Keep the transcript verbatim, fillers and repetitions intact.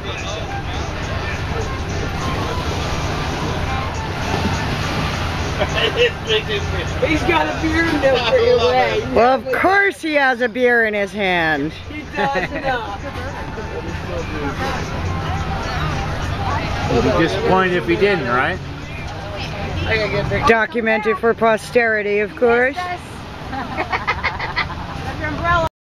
He's got a beer in there for your way. Well, of course he has a beer in his hand. He does enough. You'd be disappointed if he didn't, right? Documented for posterity, of course.